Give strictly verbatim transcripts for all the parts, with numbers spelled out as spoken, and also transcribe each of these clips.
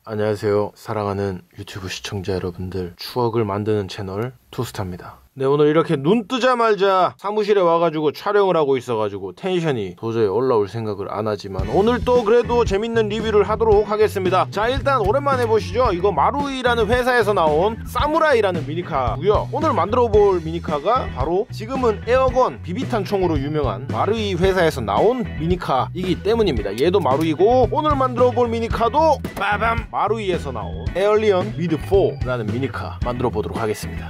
안녕하세요. 사랑하는 유튜브 시청자 여러분들, 추억을 만드는 채널 투스타입니다. 네, 오늘 이렇게 눈 뜨자마자 사무실에 와가지고 촬영을 하고 있어가지고 텐션이 도저히 올라올 생각을 안 하지만 오늘 또 그래도 재밌는 리뷰를 하도록 하겠습니다. 자, 일단 오랜만에 보시죠. 이거 마루이라는 회사에서 나온 사무라이라는 미니카고요. 오늘 만들어 볼 미니카가 바로 지금은 에어건 비비탄 총으로 유명한 마루이 회사에서 나온 미니카이기 때문입니다. 얘도 마루이고, 오늘 만들어 볼 미니카도 빠밤! 마루이에서 나온 에얼리언 미드 포라는 미니카 만들어 보도록 하겠습니다.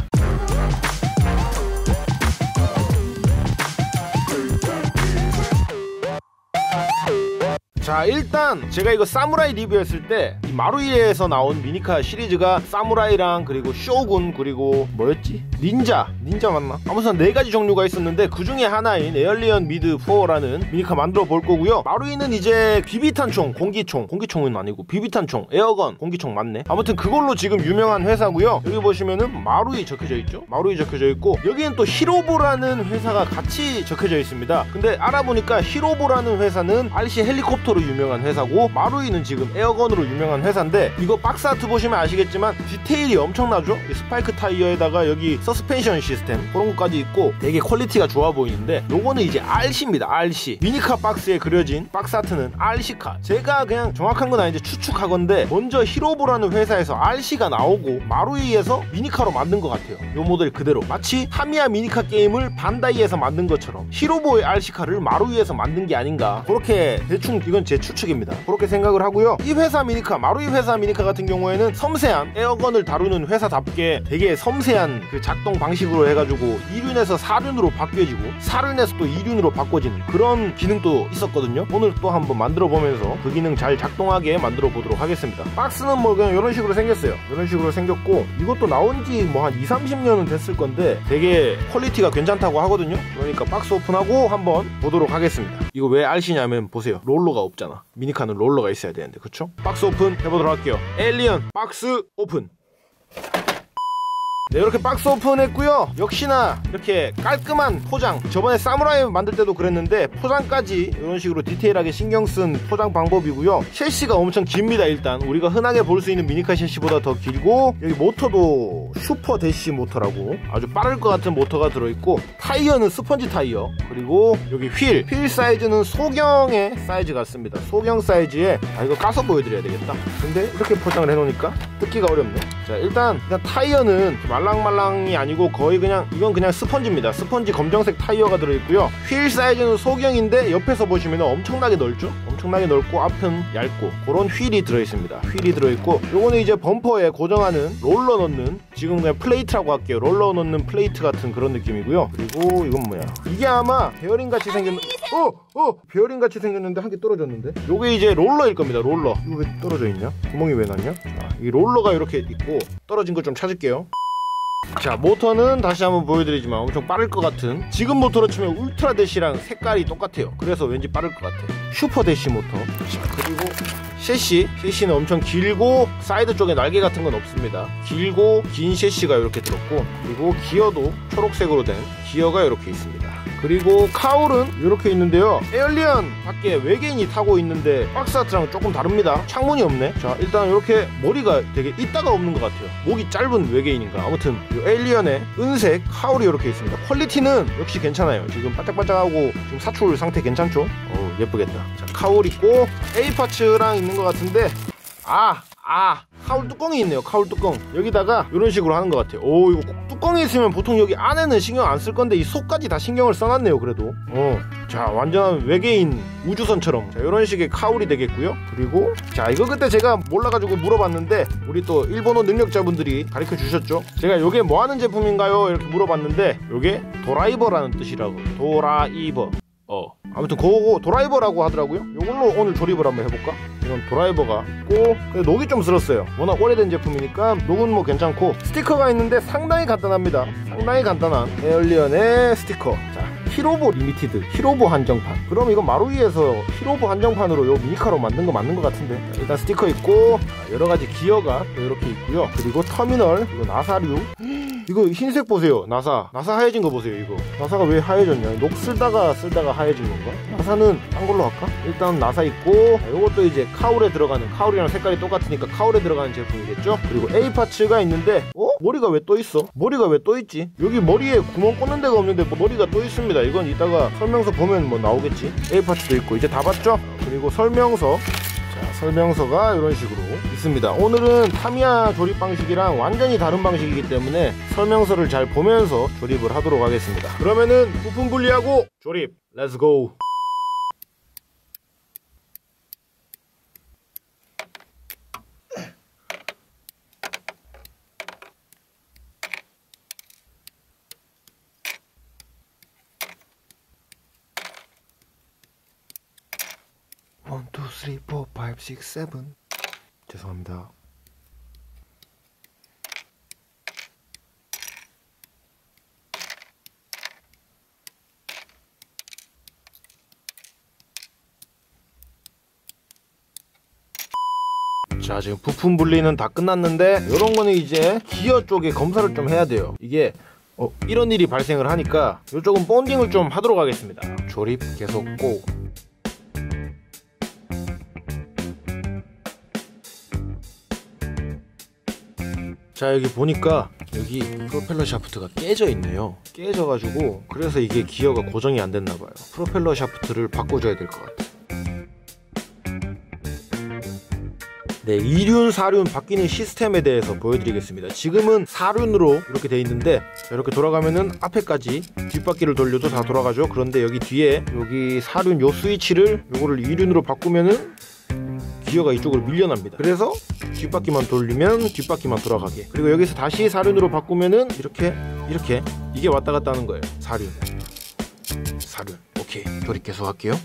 자, 일단 제가 이거 사무라이 리뷰했을 때 이 마루이에서 나온 미니카 시리즈가 사무라이랑 그리고 쇼군 그리고 뭐였지? 닌자? 닌자 맞나? 아무튼 네 가지 종류가 있었는데 그 중에 하나인 에얼리언 미드 포라는 미니카 만들어 볼 거고요. 마루이는 이제 비비탄총, 공기총, 공기총은 아니고 비비탄총, 에어건, 공기총 맞네. 아무튼 그걸로 지금 유명한 회사고요. 여기 보시면은 마루이 적혀져 있죠? 마루이 적혀져 있고, 여기는 또 히로보라는 회사가 같이 적혀져 있습니다. 근데 알아보니까 히로보라는 회사는 알씨 헬리콥터로 유명한 회사고, 마루이는 지금 에어건으로 유명한 회사인데, 이거 박스 아트 보시면 아시겠지만 디테일이 엄청나죠? 이 스파이크 타이어에다가 여기 서스펜션 시스템 그런 것까지 있고 되게 퀄리티가 좋아 보이는데, 요거는 이제 알씨입니다. 알씨 미니카 박스에 그려진 박스 아트는 알씨카. 제가 그냥 정확한 건 아닌데 추측하건데 먼저 히로보라는 회사에서 알씨가 나오고 마루이에서 미니카로 만든 것 같아요. 요 모델 그대로 마치 타미야 미니카 게임을 반다이에서 만든 것처럼 히로보의 알씨카를 마루이에서 만든 게 아닌가, 그렇게 대충, 이건 제 추측입니다. 그렇게 생각을 하고요. 이 회사 미니카, 마루이 회사 미니카 같은 경우에는 섬세한 에어건을 다루는 회사답게 되게 섬세한 그 작동 방식으로 해가지고 이륜에서 사륜으로 바뀌어지고 사륜에서 또 이륜으로 바꿔지는 그런 기능도 있었거든요. 오늘 또 한번 만들어 보면서 그 기능 잘 작동하게 만들어 보도록 하겠습니다. 박스는 뭐 그냥 이런 식으로 생겼어요. 이런 식으로 생겼고, 이것도 나온 지 뭐 한 이삼십 년은 됐을 건데 되게 퀄리티가 괜찮다고 하거든요. 그러니까 박스 오픈하고 한번 보도록 하겠습니다. 이거 왜 알씨냐면 보세요. 롤러가 없잖아. 미니카는 롤러가 있어야 되는데, 그쵸? 박스 오픈 해보도록 할게요. 에일리언 박스 오픈. 네, 이렇게 박스 오픈했고요. 역시나 이렇게 깔끔한 포장, 저번에 사무라이 만들 때도 그랬는데 포장까지 이런 식으로 디테일하게 신경 쓴 포장 방법이고요. 셰시가 엄청 깁니다. 일단 우리가 흔하게 볼 수 있는 미니카 셰시보다 더 길고, 여기 모터도 슈퍼 대시 모터라고 아주 빠를 것 같은 모터가 들어있고, 타이어는 스펀지 타이어, 그리고 여기 휠, 휠 사이즈는 소경의 사이즈 같습니다. 소경 사이즈에, 아 이거 까서 보여드려야 되겠다. 근데 이렇게 포장을 해놓으니까 뜯기가 어렵네. 자, 일단, 일단 타이어는 말랑말랑이 아니고 거의 그냥, 이건 그냥 스펀지입니다. 스펀지 검정색 타이어가 들어있고요. 휠 사이즈는 소경인데 옆에서 보시면 엄청나게 넓죠? 엄청나게 넓고 앞은 얇고 그런 휠이 들어있습니다. 휠이 들어있고, 요거는 이제 범퍼에 고정하는 롤러 넣는, 지금 그냥 플레이트라고 할게요. 롤러 넣는 플레이트 같은 그런 느낌이고요. 그리고 이건 뭐야, 이게 아마 베어링 같이 생겼 어! 어! 베어링 같이 생겼는데 한 개 떨어졌는데, 요게 이제 롤러일 겁니다. 롤러. 이거 왜 떨어져 있냐? 구멍이 왜 났냐? 자, 이 롤러가 이렇게 있고, 떨어진 거 좀 찾을게요. 자, 모터는 다시 한번 보여드리지만 엄청 빠를 것 같은, 지금 모터로 치면 울트라 대시랑 색깔이 똑같아요. 그래서 왠지 빠를 것 같아. 슈퍼 대시 모터. 자, 그리고 셰시, 셰시는 엄청 길고 사이드 쪽에 날개 같은 건 없습니다. 길고 긴 셰시가 이렇게 들었고, 그리고 기어도 초록색으로 된 기어가 이렇게 있습니다. 그리고 카울은 이렇게 있는데요. 에얼리언 밖에 외계인이 타고 있는데 박스 아트랑 조금 다릅니다. 창문이 없네. 자, 일단 이렇게 머리가 되게 있다가 없는 것 같아요. 목이 짧은 외계인인가. 아무튼 이 에얼리언의 은색 카울이 이렇게 있습니다. 퀄리티는 역시 괜찮아요. 지금 반짝반짝하고 지금 사출 상태 괜찮죠? 어우, 예쁘겠다. 자, 카울 있고 A 파츠랑 있는 것 같은데, 아! 아! 카울 뚜껑이 있네요. 카울 뚜껑. 여기다가 이런 식으로 하는 것 같아요. 오, 이거 뚜껑이 있으면 보통 여기 안에는 신경 안 쓸 건데 이 속까지 다 신경을 써놨네요. 그래도 어, 자, 완전 외계인 우주선처럼, 자, 이런 식의 카울이 되겠고요. 그리고 자, 이거 그때 제가 몰라가지고 물어봤는데 우리 또 일본어 능력자분들이 가르쳐 주셨죠. 제가 요게 뭐 하는 제품인가요? 이렇게 물어봤는데 요게 도라이버라는 뜻이라고. 도라이버. 어, 아무튼 그거 도라이버라고 하더라고요. 요걸로 오늘 조립을 한번 해볼까? 이건 도라이버가 있고, 녹이 좀 슬었어요. 워낙 오래된 제품이니까 녹은 뭐 괜찮고, 스티커가 있는데 상당히 간단합니다. 상당히 간단한 에얼리언의 스티커. 자, 히로보 리미티드, 히로보 한정판. 그럼 이거 마루이에서 히로보 한정판으로 요 미니카로 만든 거 맞는 것 같은데. 자, 일단 스티커 있고, 여러가지 기어가 또 이렇게 있고요. 그리고 터미널, 이거 나사류. 이거 흰색 보세요. 나사 나사 하얘진 거 보세요. 이거 나사가 왜 하얘졌냐? 녹 쓸다가 쓸다가 하얘진 건가? 나사는 딴 걸로 할까? 일단 나사 있고, 이것도 이제 카울에 들어가는, 카울이랑 색깔이 똑같으니까 카울에 들어가는 제품이겠죠? 그리고 A 파츠가 있는데, 어? 머리가 왜 또 있어? 머리가 왜 또 있지? 여기 머리에 구멍 꽂는 데가 없는데 머리가 또 있습니다. 이건 이따가 설명서 보면 뭐 나오겠지? A 파츠도 있고, 이제 다 봤죠? 그리고 설명서. 자, 설명서가 이런 식으로 있습니다. 오늘은 타미야 조립 방식이랑 완전히 다른 방식이기 때문에 설명서를 잘 보면서 조립을 하도록 하겠습니다. 그러면은 부품 분리하고 조립 렛츠고. 원, 투, 쓰리, 포, 파이브, 식스, 세븐. 죄송합니다. 자, 지금 부품 분리는 다 끝났는데, 이런 거는 이제 기어 쪽에 검사를 좀 해야 돼요. 이게 어, 이런 일이 발생을 하니까 이쪽은 본딩을 좀 하도록 하겠습니다. 조립 계속 고. 자, 여기 보니까 여기 프로펠러 샤프트가 깨져 있네요. 깨져가지고 그래서 이게 기어가 고정이 안 됐나봐요. 프로펠러 샤프트를 바꿔줘야 될 것 같아요. 네, 이륜, 사륜 바뀌는 시스템에 대해서 보여드리겠습니다. 지금은 사륜으로 이렇게 돼 있는데, 이렇게 돌아가면은 앞에까지 뒷바퀴를 돌려도 다 돌아가죠. 그런데 여기 뒤에 여기 사륜 요 스위치를 요거를 이륜으로 바꾸면은 기어가 이쪽으로 밀려납니다. 그래서 뒷바퀴만 돌리면 뒷바퀴만 돌아가게. 그리고 여기서 다시 사륜으로 바꾸면은 이렇게 이렇게 이게 왔다 갔다 하는 거예요. 사륜 사륜. 오케이, 조립 계속 할게요.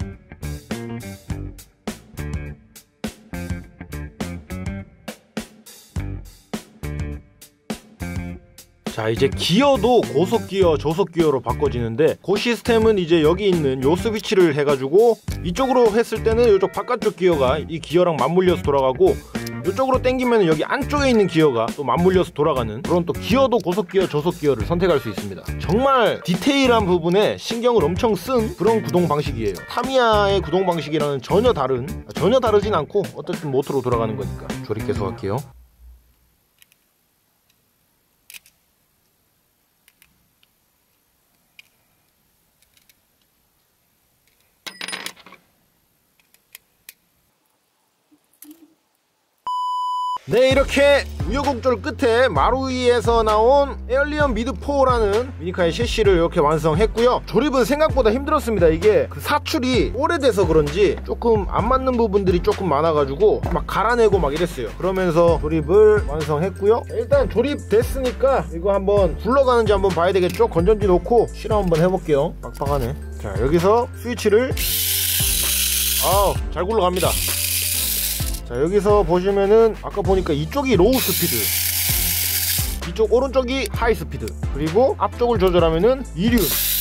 자, 이제 기어도 고속기어, 저속기어로 바꿔지는데, 그 시스템은 이제 여기 있는 요 스위치를 해가지고 이쪽으로 했을 때는 이쪽 바깥쪽 기어가 이 기어랑 맞물려서 돌아가고, 이쪽으로 당기면 여기 안쪽에 있는 기어가 또 맞물려서 돌아가는 그런, 또 기어도 고속기어, 저속기어를 선택할 수 있습니다. 정말 디테일한 부분에 신경을 엄청 쓴 그런 구동 방식이에요. 타미야의 구동 방식이랑은 전혀 다른, 전혀 다르진 않고 어쨌든 모터로 돌아가는 거니까. 조립 계속 할게요. 네, 이렇게 우여곡절 끝에 마루이에서 나온 에얼리언 미드 포라는 미니카의 셰시를 이렇게 완성했고요. 조립은 생각보다 힘들었습니다. 이게 그 사출이 오래돼서 그런지 조금 안 맞는 부분들이 조금 많아가지고 막 갈아내고 막 이랬어요. 그러면서 조립을 완성했고요. 일단 조립됐으니까 이거 한번 굴러가는지 한번 봐야 되겠죠? 건전지 놓고 실험 한번 해볼게요. 빡빡하네. 자, 여기서 스위치를, 아우, 잘 굴러갑니다. 자, 여기서 보시면은 아까 보니까 이쪽이 로우 스피드, 이쪽 오른쪽이 하이 스피드, 그리고 앞쪽을 조절하면은 이륜.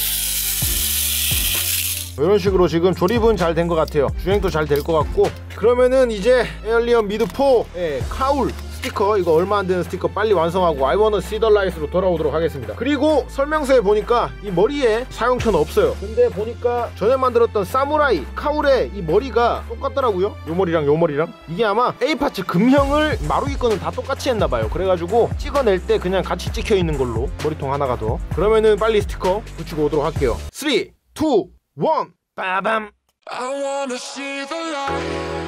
이런 식으로 지금 조립은 잘 된 것 같아요. 주행도 잘 될 것 같고. 그러면은 이제 에얼리언 미드 포의 카울 스티커, 이거 얼마 안 되는 스티커 빨리 완성하고 I wanna see the light으로 돌아오도록 하겠습니다. 그리고 설명서에 보니까 이 머리에 사용처는 없어요. 근데 보니까 전에 만들었던 사무라이 카울의 이 머리가 똑같더라고요. 요 머리랑 요 머리랑. 이게 아마 A 파츠 금형을 마루이 거는 다 똑같이 했나봐요. 그래가지고 찍어낼 때 그냥 같이 찍혀 있는 걸로 머리통 하나가 더. 그러면은 빨리 스티커 붙이고 오도록 할게요. 삼, 이, 일, 빠밤. I wanna see the light.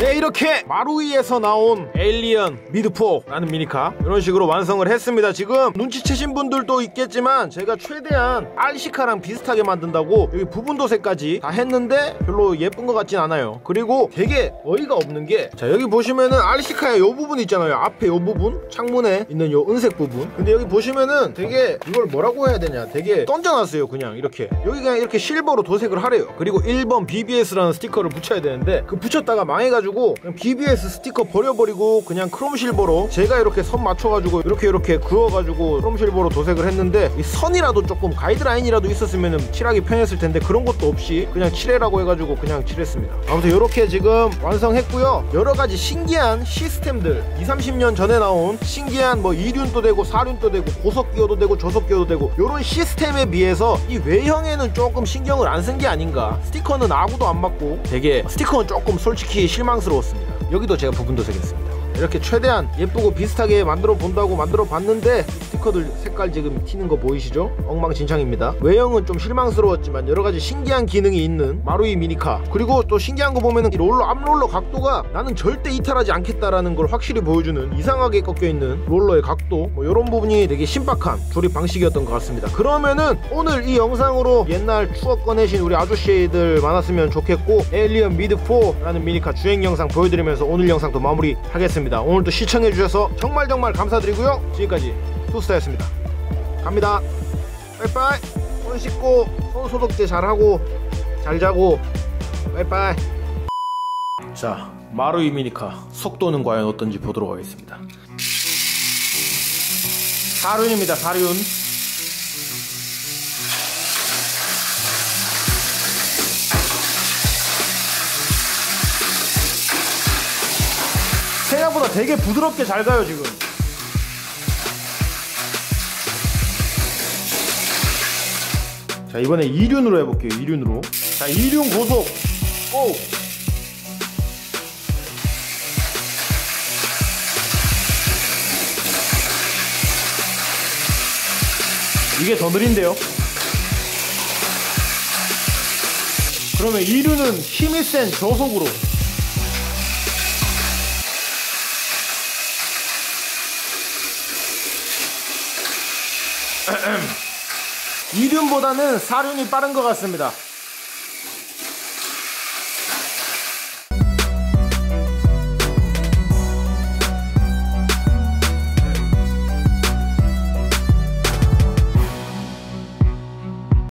네, 이렇게 마루이에서 나온 에일리언 미드사라는 미니카 이런 식으로 완성을 했습니다. 지금 눈치채신 분들도 있겠지만 제가 최대한 알시카랑 비슷하게 만든다고 여기 부분도색까지 다 했는데 별로 예쁜 것 같진 않아요. 그리고 되게 어이가 없는 게, 자 여기 보시면은 알시카의 요 부분 있잖아요. 앞에 요 부분, 창문에 있는 요 은색 부분. 근데 여기 보시면은 되게, 이걸 뭐라고 해야 되냐, 되게 던져놨어요. 그냥 이렇게 여기 그냥 이렇게 실버로 도색을 하래요. 그리고 일 번 비비에스라는 스티커를 붙여야 되는데 그 붙였다가 망해가지고 그냥 비비에스 스티커 버려버리고 그냥 크롬 실버로 제가 이렇게 선 맞춰가지고 이렇게 이렇게 그어가지고 크롬 실버로 도색을 했는데, 이 선이라도 조금 가이드라인이라도 있었으면 칠하기 편했을 텐데 그런 것도 없이 그냥 칠해라고 해가지고 그냥 칠했습니다. 아무튼 이렇게 지금 완성했고요. 여러가지 신기한 시스템들, 이삼십 년 전에 나온 신기한 뭐 이륜도 되고 사륜도 되고 고속기어도 되고 저속기어도 되고 요런 시스템에 비해서 이 외형에는 조금 신경을 안 쓴 게 아닌가. 스티커는 아무도 안 맞고 되게, 스티커는 조금 솔직히 실망스러웠습니다. 여기도 제가 부분도색했습니다. 이렇게 최대한 예쁘고 비슷하게 만들어 본다고 만들어 봤는데 스티커들 색깔 지금 튀는 거 보이시죠? 엉망진창입니다. 외형은 좀 실망스러웠지만 여러가지 신기한 기능이 있는 마루이 미니카, 그리고 또 신기한 거 보면은 이 롤러, 앞롤러 각도가 나는 절대 이탈하지 않겠다라는 걸 확실히 보여주는 이상하게 꺾여있는 롤러의 각도, 뭐 이런 부분이 되게 신박한 조립 방식이었던 것 같습니다. 그러면은 오늘 이 영상으로 옛날 추억 꺼내신 우리 아저씨들 많았으면 좋겠고, 에일리언 미드사라는 미니카 주행 영상 보여드리면서 오늘 영상도 마무리 하겠습니다. 오늘도 시청해주셔서 정말 정말 감사드리고요. 지금까지 투스타였습니다. 갑니다. 빠이빠이. 손 씻고 손 소독제 잘하고 잘 자고 빠이빠이. 자, 마루이 미니카 속도는 과연 어떤지 보도록 하겠습니다. 사륜입니다. 사륜. 생각보다 되게 부드럽게 잘 가요 지금. 자, 이번에 이륜으로 해볼게요. 이륜으로. 자, 이륜 고속. 오! 이게 더 느린데요? 그러면 이륜은 힘이 센 저속으로. 이륜보다는 사륜이 빠른 것 같습니다.